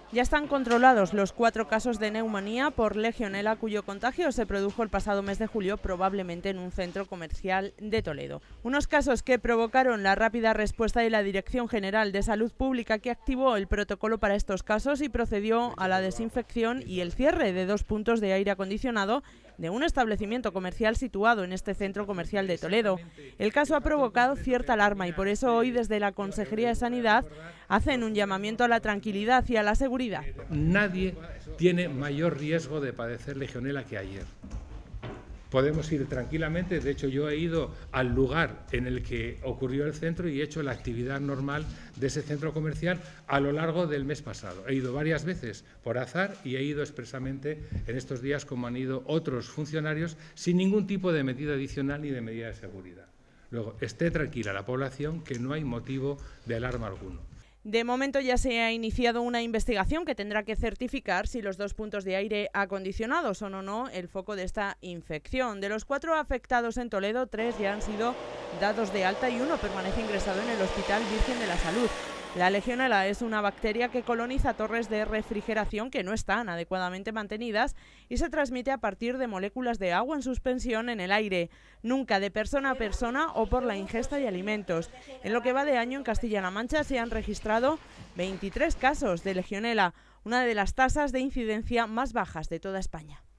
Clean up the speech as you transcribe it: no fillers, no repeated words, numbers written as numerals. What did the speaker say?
Ya están controlados los 4 casos de neumonía por legionela cuyo contagio se produjo el pasado mes de julio, probablemente en un centro comercial de Toledo. Unos casos que provocaron la rápida respuesta de la Dirección General de Salud Pública, que activó el protocolo para estos casos y procedió a la desinfección y el cierre de 2 puntos de aire acondicionado de un establecimiento comercial situado en este centro comercial de Toledo. El caso ha provocado cierta alarma y por eso hoy desde la Consejería de Sanidad hacen un llamamiento a la tranquilidad y a la seguridad. Nadie tiene mayor riesgo de padecer legionela que ayer. Podemos ir tranquilamente, de hecho yo he ido al lugar en el que ocurrió el centro y he hecho la actividad normal de ese centro comercial a lo largo del mes pasado. He ido varias veces por azar y he ido expresamente en estos días como han ido otros funcionarios sin ningún tipo de medida adicional ni de medida de seguridad. Luego, esté tranquila la población que no hay motivo de alarma alguno. De momento ya se ha iniciado una investigación que tendrá que certificar si los 2 puntos de aire acondicionado son o no el foco de esta infección. De los 4 afectados en Toledo, 3 ya han sido dados de alta y 1 permanece ingresado en el Hospital Virgen de la Salud. La legionela es una bacteria que coloniza torres de refrigeración que no están adecuadamente mantenidas y se transmite a partir de moléculas de agua en suspensión en el aire, nunca de persona a persona o por la ingesta de alimentos. En lo que va de año en Castilla-La Mancha se han registrado 23 casos de legionela, una de las tasas de incidencia más bajas de toda España.